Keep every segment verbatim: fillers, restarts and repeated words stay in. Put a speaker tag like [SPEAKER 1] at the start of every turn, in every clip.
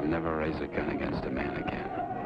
[SPEAKER 1] never raise a gun against a man again.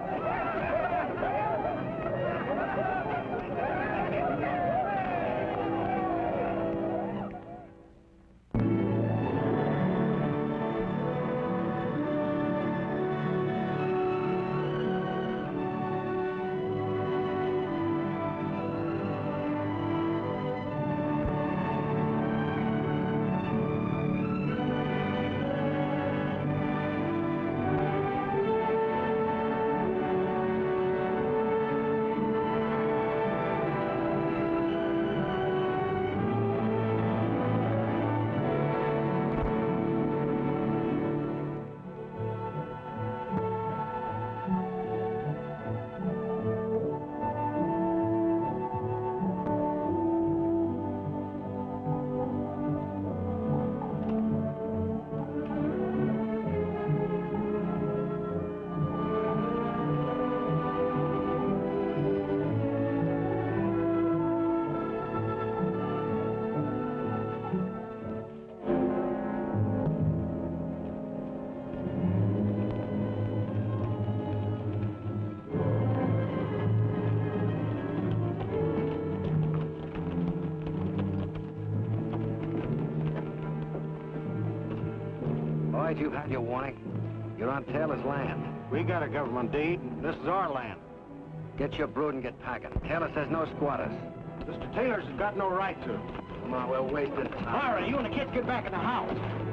[SPEAKER 2] You've had your warning. You're on Taylor's land.
[SPEAKER 3] We got a government deed. This is our land.
[SPEAKER 2] Get your brood and get packing. Taylor says no squatters.
[SPEAKER 3] Mister Taylor's got no right to.
[SPEAKER 2] Come on, we're wasting time.
[SPEAKER 3] Myra, you and the kids get back in the house.